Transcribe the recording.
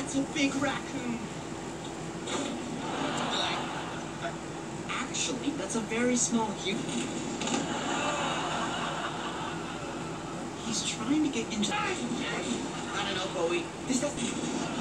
That's a big raccoon. Actually, that's a very small human. He's trying to get into... I don't know, Bowie. This doesn't...